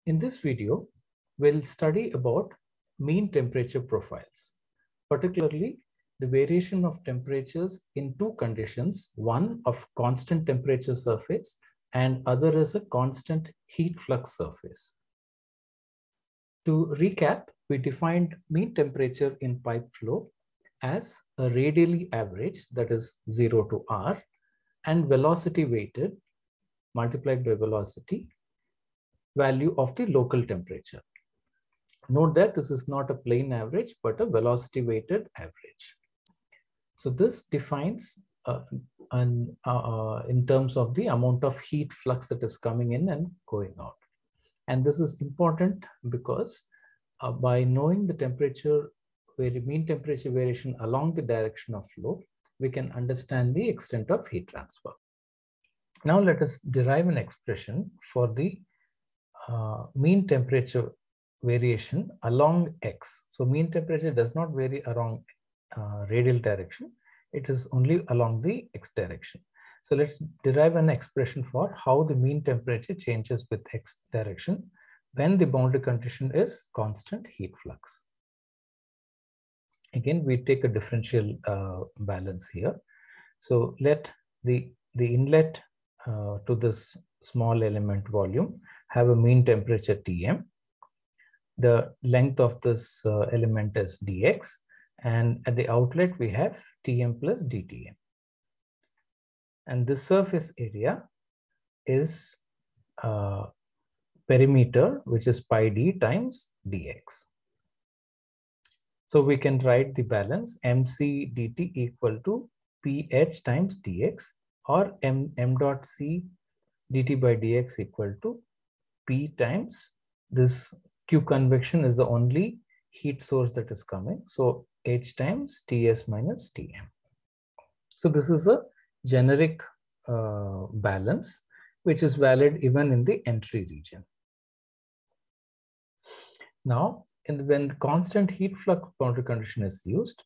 In this video, we'll study about mean temperature profiles, particularly the variation of temperatures in two conditions, one of constant temperature surface and other is a constant heat flux surface. To recap, we defined mean temperature in pipe flow as a radially average, that is 0 to R, and velocity weighted multiplied by velocity value of the local temperature. Note that this is not a plain average, but a velocity weighted average. So this defines in terms of the amount of heat flux that is coming in and going out. And this is important because by knowing the temperature, mean temperature variation along the direction of flow, we can understand the extent of heat transfer. Now let us derive an expression for the mean temperature variation along x. So mean temperature does not vary along radial direction. It is only along the x direction. So let's derive an expression for how the mean temperature changes with x direction when the boundary condition is constant heat flux. Again, we take a differential balance here. So let the inlet to this small element volume have a mean temperature Tm. The length of this element is dx, and at the outlet we have Tm plus dTm. And the surface area is perimeter, which is pi d times dx. So we can write the balance mc dt equal to ph times dx, or m dot c dt by dx equal to p times this Q convection is the only heat source that is coming. So H times Ts minus Tm. So this is a generic balance, which is valid even in the entry region. Now, when the constant heat flux boundary condition is used,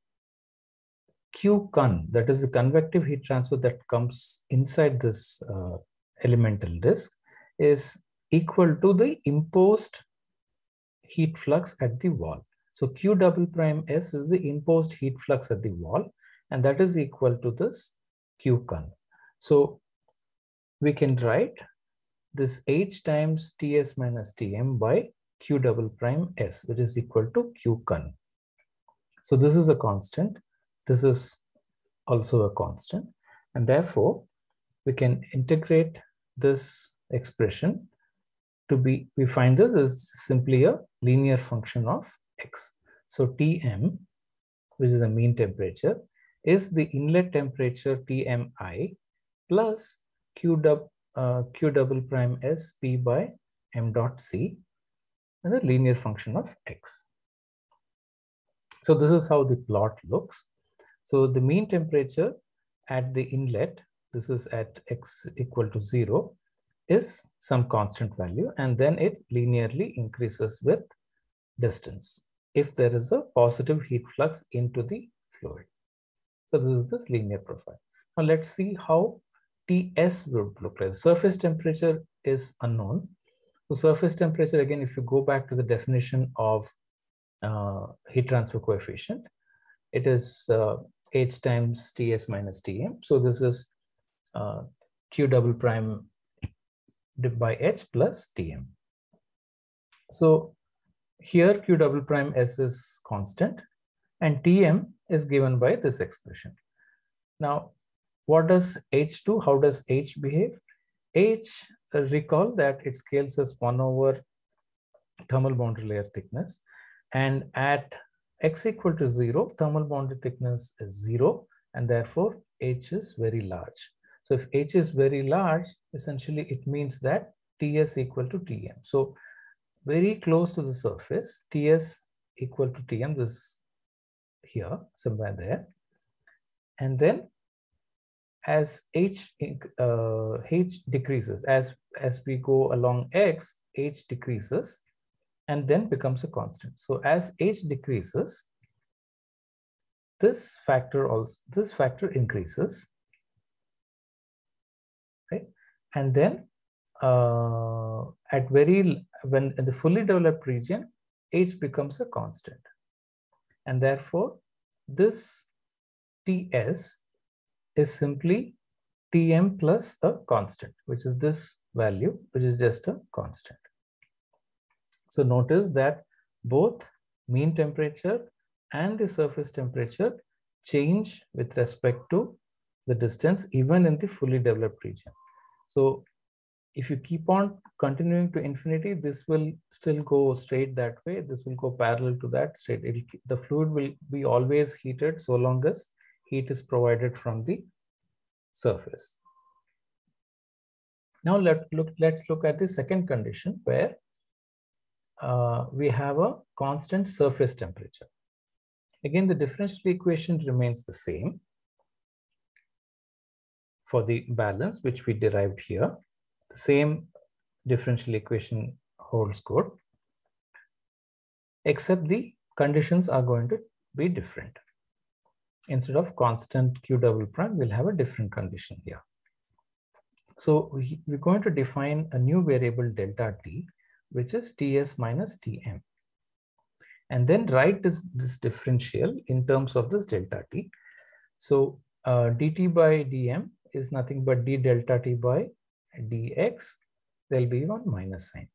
Q con, that is the convective heat transfer that comes inside this elemental disk, is equal to the imposed heat flux at the wall. So Q double prime S is the imposed heat flux at the wall, and that is equal to this Q con. So we can write this H times Ts minus Tm by Q double prime S, which is equal to Q con. So this is a constant. This is also a constant. And therefore, we can integrate this expression to be, we find this is simply a linear function of x. So Tm, which is the mean temperature, is the inlet temperature Tmi plus Q double prime S P by m dot C, and the linear function of x. So this is how the plot looks. So the mean temperature at the inlet, this is at x equal to 0, is some constant value, and then it linearly increases with distance if there is a positive heat flux into the fluid. So this is this linear profile. Now let's see how Ts would look like. Surface temperature is unknown. So surface temperature, again, if you go back to the definition of heat transfer coefficient, it is H times Ts minus Tm. So this is Q double prime by H plus Tm. So here Q double prime S is constant and Tm is given by this expression. Now, what does H do? How does H behave? H, recall that it scales as 1 over thermal boundary layer thickness, and at x equal to 0, thermal boundary thickness is 0, and therefore H is very large. So if H is very large, essentially it means that Ts equal to Tm. So very close to the surface, Ts equal to Tm, this here, somewhere there. And then as H decreases, as we go along x, H decreases and then becomes a constant. So as H decreases, this factor increases, right? And then at very when in the fully developed region, H becomes a constant. And therefore, this Ts is simply Tm plus a constant, which is this value, which is just a constant. So notice that both mean temperature and the surface temperature change with respect to the distance, even in the fully developed region. So if you keep on continuing to infinity, this will still go straight that way. This will go parallel to that straight. The fluid will be always heated so long as heat is provided from the surface. Now let's look at the second condition where we have a constant surface temperature. Again, the differential equation remains the same for the balance, which we derived here. The same differential equation holds good, except the conditions are going to be different. Instead of constant Q double prime, we'll have a different condition here. So we're going to define a new variable delta T, which is Ts minus Tm. And then write this differential in terms of this delta T. So dt by dm is nothing but d delta T by dx. There'll be one minus sign.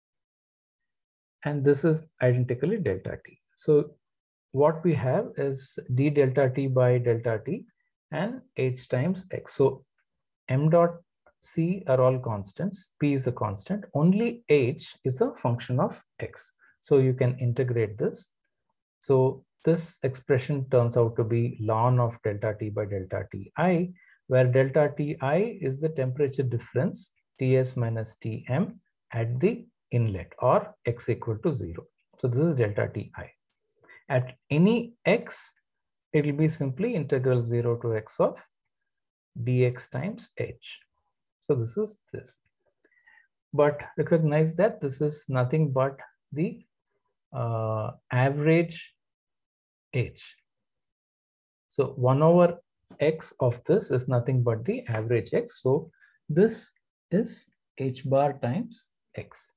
And this is identically delta T. So what we have is d delta T by delta T and h times x. So m dot c are all constants, p is a constant, only h is a function of x. So you can integrate this. So this expression turns out to be ln of delta T by delta Ti, where delta Ti is the temperature difference Ts minus Tm at the inlet, or x equal to 0. So this is delta Ti. At any x, it will be simply integral 0 to x of dx times h. So this is this. But recognize that this is nothing but the average h. So 1 over x of this is nothing but the average x. So this is h bar times x.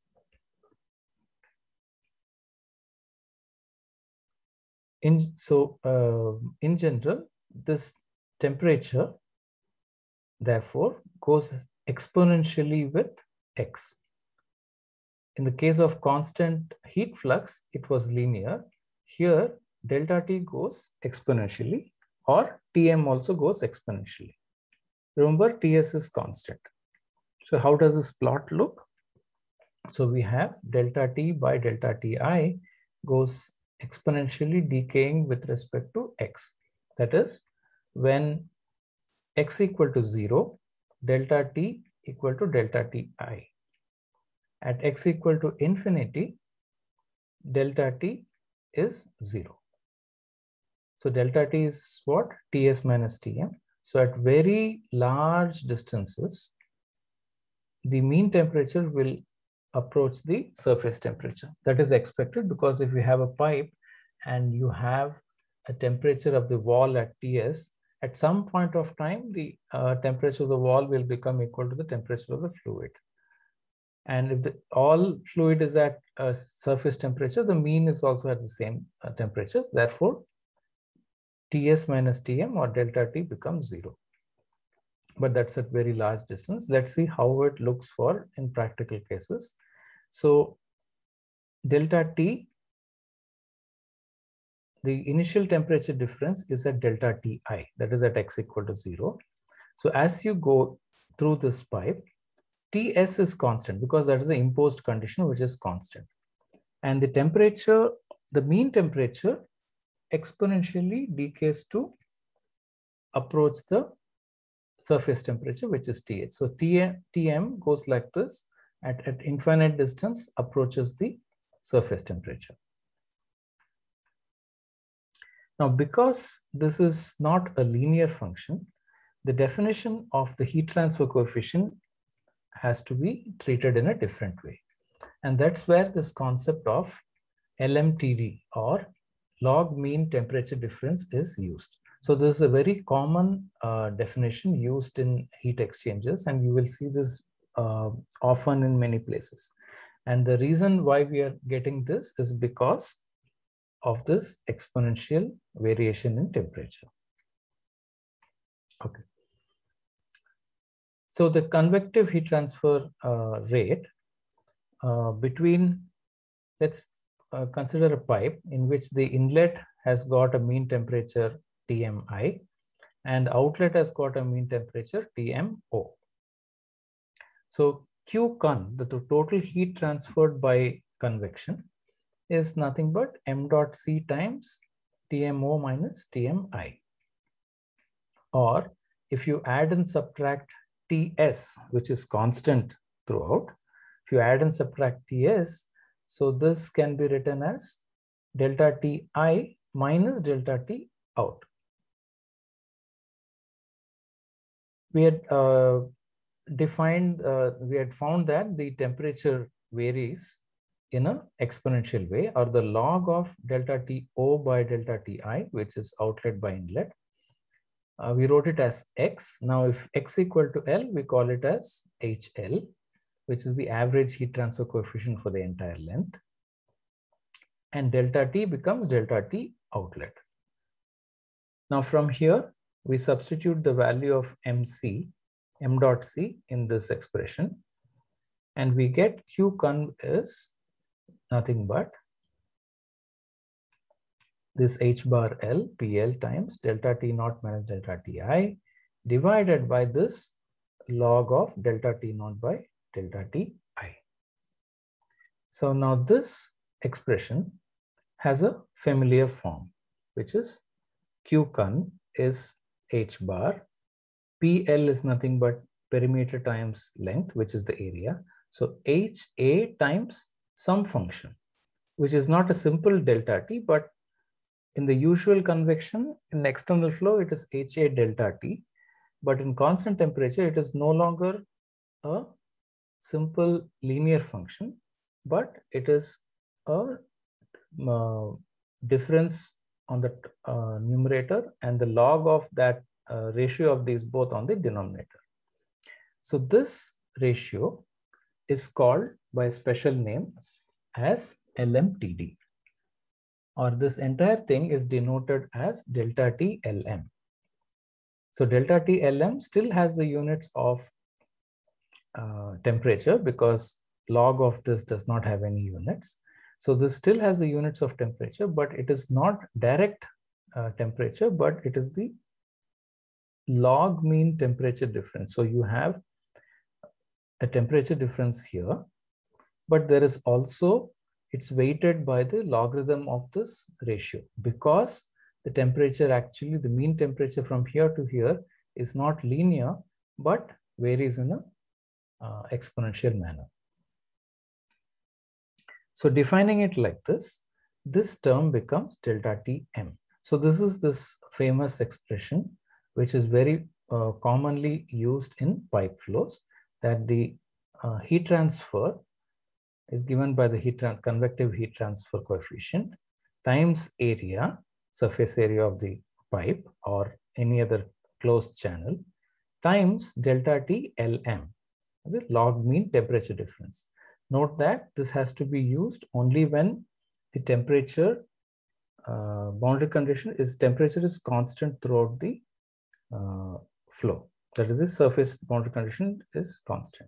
In general, this temperature therefore goes exponentially with x. In the case of constant heat flux, it was linear. Here, delta T goes exponentially, or Tm also goes exponentially. Remember, Ts is constant. So how does this plot look? So we have delta T by delta Ti goes exponentially decaying with respect to x. That is, when x equal to 0, delta T equal to delta Ti. At x equal to infinity, delta T is 0. So delta T is what? Ts minus Tm. So at very large distances, the mean temperature will approach the surface temperature. That is expected, because if you have a pipe and you have a temperature of the wall at Ts, at some point of time, the temperature of the wall will become equal to the temperature of the fluid. And if all fluid is at surface temperature, the mean is also at the same temperature. Therefore, Ts minus Tm, or delta T, becomes 0. But that's at very large distance. Let's see how it looks for in practical cases. So delta T, the initial temperature difference is at delta Ti, that is at x equal to 0. So as you go through this pipe, Ts is constant because that is the imposed condition, which is constant. And the temperature, the mean temperature, exponentially decays to approach the surface temperature, which is Th. So Tm goes like this, at infinite distance approaches the surface temperature. Now, because this is not a linear function, the definition of the heat transfer coefficient has to be treated in a different way. And that's where this concept of LMTD, or log mean temperature difference, is used. So this is a very common definition used in heat exchangers, and you will see this often in many places. And the reason why we are getting this is because of this exponential variation in temperature. Okay. So the convective heat transfer rate between, let's consider a pipe in which the inlet has got a mean temperature Tmi and outlet has got a mean temperature Tmo. So Qcon, the total heat transferred by convection, is nothing but m dot C times Tmo minus Tmi. Or if you add and subtract Ts, which is constant throughout, if you add and subtract Ts, so this can be written as delta Ti minus delta T out. We had we had found that the temperature varies in an exponential way, or the log of delta To by delta Ti, which is outlet by inlet. We wrote it as X. Now, if X equal to L, we call it as HL, which is the average heat transfer coefficient for the entire length. And delta T becomes delta T outlet. Now, from here, we substitute the value of MC, m dot C in this expression, and we get Qcon is nothing but this H bar L PL times delta T naught minus delta Ti divided by this log of delta T naught by delta Ti. So now this expression has a familiar form, which is Qcon is H bar, PL is nothing but perimeter times length, which is the area. So HA times some function, which is not a simple delta T, but in the usual convection, in external flow, it is HA delta T. But in constant temperature, it is no longer a simple linear function, but it is a difference on the numerator and the log of that ratio of these both on the denominator. So this ratio is called by a special name as LMTD, or this entire thing is denoted as delta T Lm. So delta T Lm still has the units of temperature because log of this does not have any units. So this still has the units of temperature, but it is not direct temperature, but it is the log mean temperature difference. So you have a temperature difference here, but there is also, it's weighted by the logarithm of this ratio, because the temperature actually, the mean temperature from here to here is not linear, but varies in a exponential manner. So defining it like this term becomes delta Tm. So this is this famous expression, which is very commonly used in pipe flows, that the heat transfer is given by the convective heat transfer coefficient times area, surface area of the pipe or any other closed channel, times delta T Lm, the log mean temperature difference. Note that this has to be used only when the temperature boundary condition is temperature is constant throughout the flow. That is, the surface boundary condition is constant.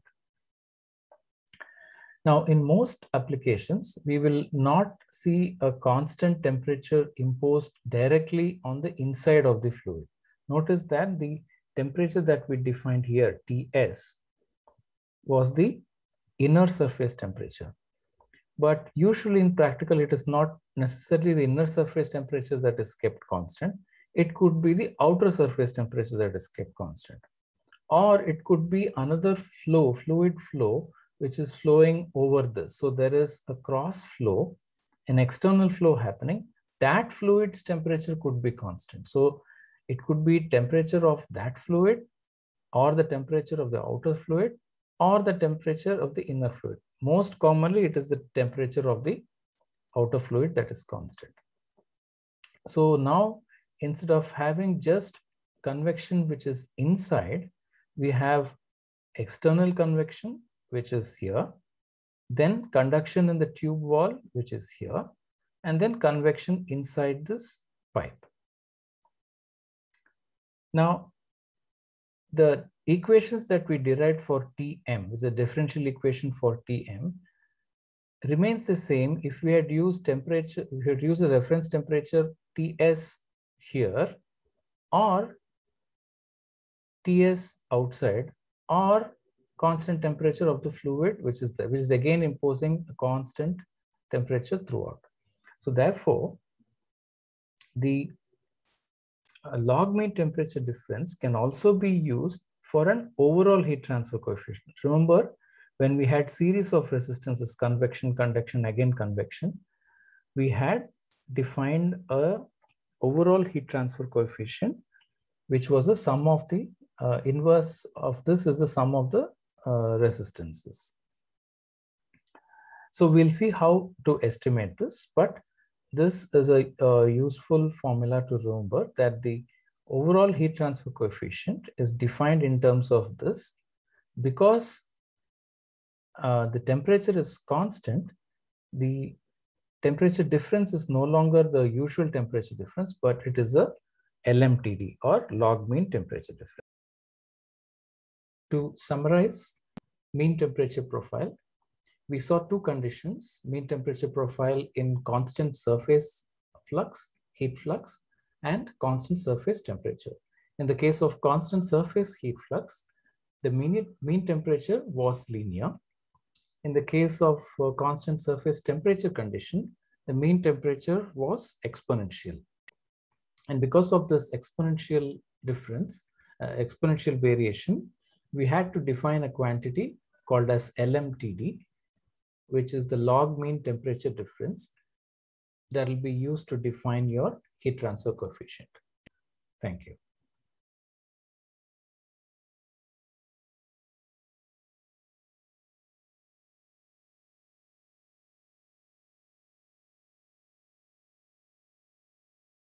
Now, in most applications, we will not see a constant temperature imposed directly on the inside of the fluid. Notice that the temperature that we defined here, Ts, was the inner surface temperature. But usually in practical, it is not necessarily the inner surface temperature that is kept constant. It could be the outer surface temperature that is kept constant. Or it could be another flow, fluid flow, which is flowing over this. So there is a cross flow, an external flow happening. That fluid's temperature could be constant. So it could be temperature of that fluid, or the temperature of the outer fluid, or the temperature of the inner fluid. Most commonly, it is the temperature of the outer fluid that is constant. So now, instead of having just convection which is inside, we have external convection, which is here, then conduction in the tube wall, which is here, and then convection inside this pipe. Now, the equations that we derived for Tm, which is a differential equation for Tm, remains the same if we had used temperature, we had used a reference temperature Ts here, or Ts outside, or constant temperature of the fluid, which is again imposing a constant temperature throughout. So therefore, the log mean temperature difference can also be used for an overall heat transfer coefficient. Remember, when we had series of resistances, convection, conduction, again convection, we had defined a overall heat transfer coefficient, which was the sum of the inverse of this is the sum of the resistances. So we'll see how to estimate this, but this is a useful formula to remember, that the overall heat transfer coefficient is defined in terms of this. Because the temperature is constant, the temperature difference is no longer the usual temperature difference, but it is a LMTD, or log mean temperature difference. To summarize mean temperature profile, we saw two conditions: mean temperature profile in constant surface flux, heat flux, and constant surface temperature. In the case of constant surface heat flux, the mean temperature was linear. In the case of constant surface temperature condition, the mean temperature was exponential. And because of this exponential difference, exponential variation, we had to define a quantity called as LMTD, which is the log mean temperature difference that will be used to define your heat transfer coefficient. Thank you.